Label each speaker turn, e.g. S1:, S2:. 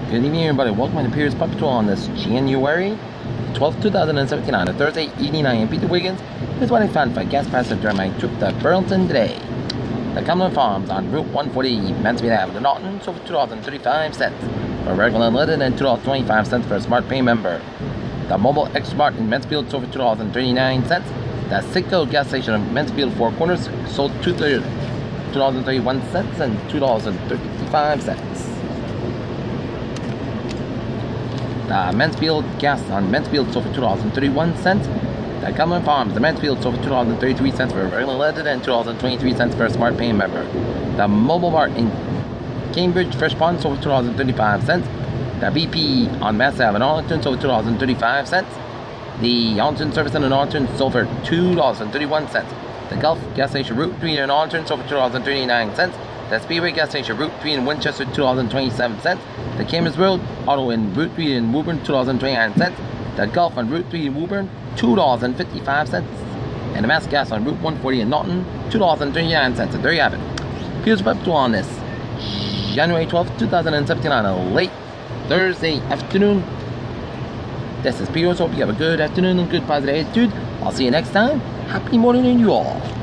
S1: Good evening, everybody. Welcome to Pierce Puppet Tour on this January 12th, 2017 on a Thursday evening. I am Peter Wiggins. Here's what I found for gas prices during my trip to Burlington today. The Cumberland Farms on Route 140, Mansfield Avenue, Norton, sold for $2.35 for regular unleaded and $2.25 for a Smart Pay member. The Mobile X Smart in Mansfield sold for $2.39. The Citgo gas station in Mansfield Four Corners sold $2.31 and $2.35. Mansfield gas on Mansfield sold for $2.31. The Cumberland Farms, the Mansfield sold for $2.33 for a regular leaded and $2.23 for a Smart Pay member. The Mobile Mart in Cambridge Fresh Pond sold for $2.35. The BP on Mass Ave in Arlington sold for $2.35. The Arlington Service Center in Arlington sold for $2.31. The Gulf gas station Route 3 in Arlington sold for $2.39. The Speedway gas station Route 3 in Winchester $2.27. The Cambridge Road Auto in Route 3 in Woburn $2.29. The Gulf on Route 3 in Woburn $2.55. And the Mass Gas on Route 140 in Norton $2.39. So there you have it. Here's what to on this January 12th, 2017 on a late Thursday afternoon. This is Peter. Hope you have a good afternoon and good positive attitude. I'll see you next time. Happy morning to you all.